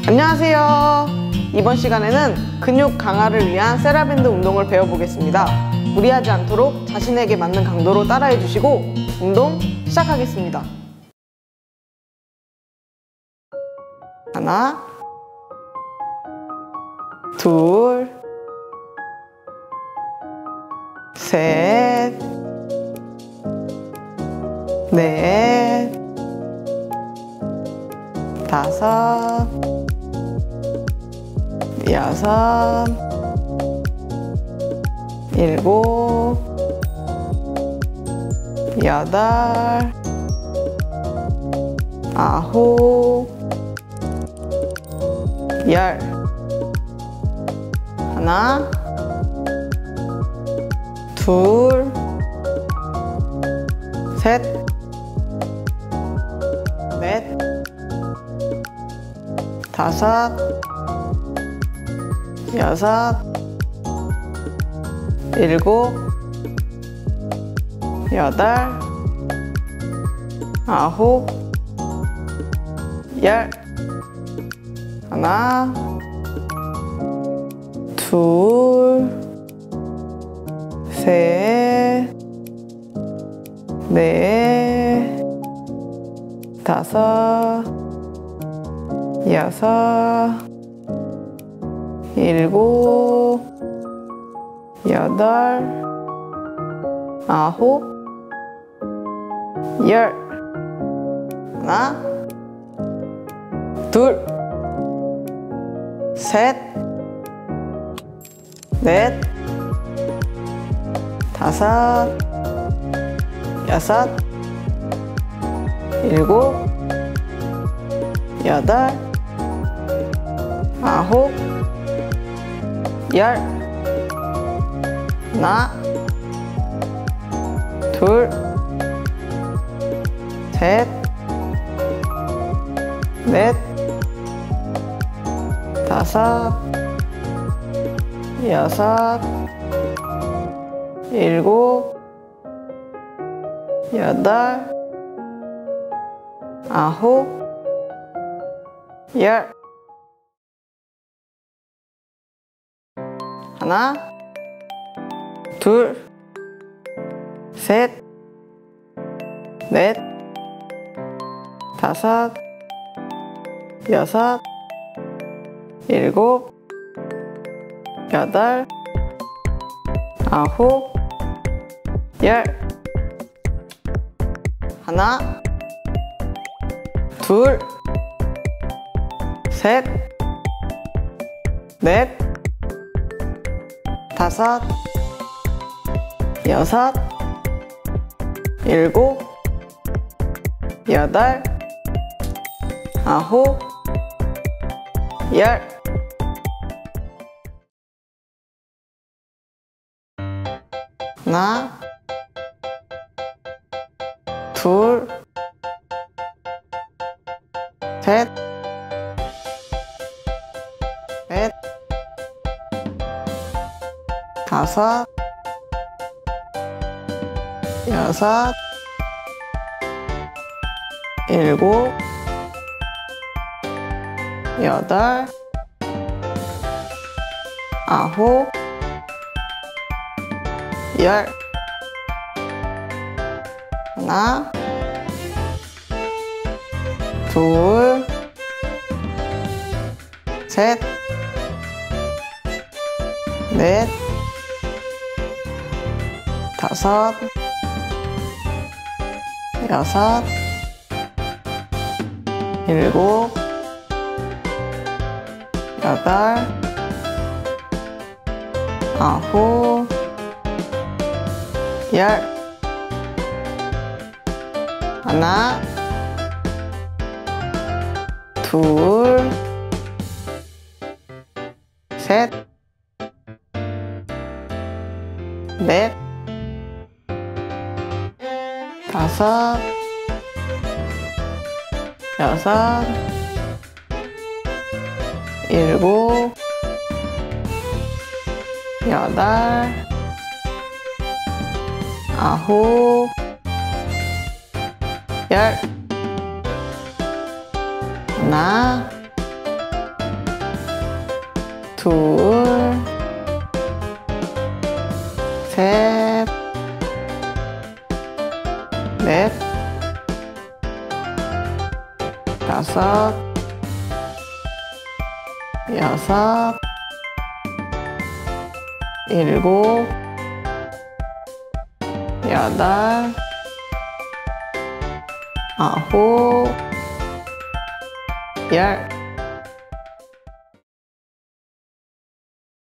안녕하세요. 이번 시간에는 근육 강화를 위한 세라밴드 운동을 배워보겠습니다. 무리하지 않도록 자신에게 맞는 강도로 따라해 주시고 운동 시작하겠습니다. 하나, 둘, 셋, 넷, 다섯, 여섯, 일곱, 여덟, 아홉, 열. 하나, 둘, 셋, 넷, 다섯, 여섯, 일곱, 여덟, 아홉, 열. 하나, 둘, 셋, 넷, 다섯, 여섯, 일곱, 여덟, 아홉, 열. 하나, 둘, 셋, 넷, 다섯, 여섯, 일곱, 여덟, 아홉, 열. 하나, 둘, 셋, 넷, 다섯, 여섯, 일곱, 여덟, 아홉, 열. 하나, 둘, 셋, 넷, 다섯, 여섯, 일곱, 여덟, 아홉, 열. 하나, 둘, 셋, 넷, 다섯, 여섯, 일곱, 여덟, 아홉, 열. 하나, 둘, 셋, 넷, 다섯, 여섯, 일곱, 여덟, 아홉, 열. 하나, 둘, 셋, 넷, 다섯, 여섯, 일곱, 여덟, 아홉, 열. 하나, 둘, 셋, 넷, 다섯, 여섯, 일곱, 여덟, 아홉, 열. 하나, 둘, 셋, 넷, 다섯, 여섯, 일곱, 여덟, 아홉, 열.